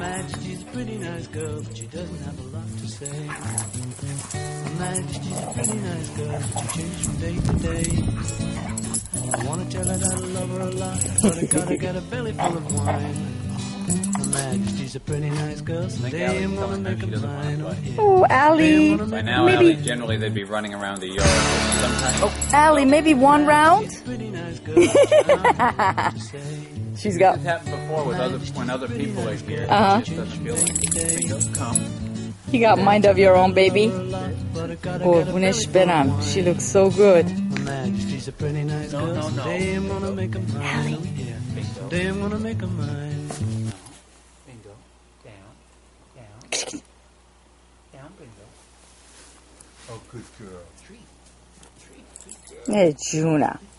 Majesty's a pretty nice girl, but she doesn't have a lot to say. Her Majesty's a pretty nice girl, but she changes from day to day. I wanna tell her that I love her a lot, but I gotta get a belly full of wine. Her Majesty's a pretty nice girl, someday I'm gonna make her mine. Oh, Allie. By now, maybe. Allie, generally they'd be running around the yard. Sometimes. Oh, Allie, maybe one round? She's got. It's happened before with when other people are here. Uh-huh. It just doesn't feel like bingo, come. You got mind of your own, baby. Oh, Bunesh Benam. She looks so good. Her Majesty's a pretty nice girl, No. someday I'm gonna make her mine. Someday I'm gonna make her mine. Bingo. Down. Down, bingo. Oh, good girl. Hey, Juna.